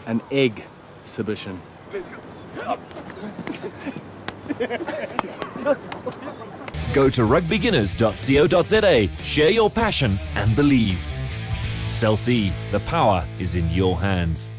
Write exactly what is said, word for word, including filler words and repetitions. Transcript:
an egg exhibition. Go to rugby ginners dot co dot za, share your passion and believe. Cell C, the power is in your hands.